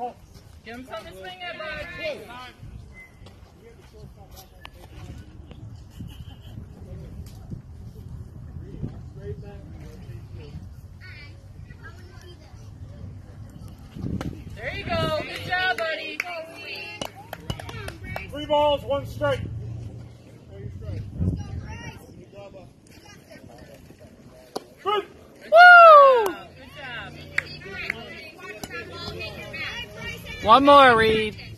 Give him something to swing at, bud. There you go. Good job, buddy. 3 balls, 1 strike. Good. Woo! Good job. One more, Reed.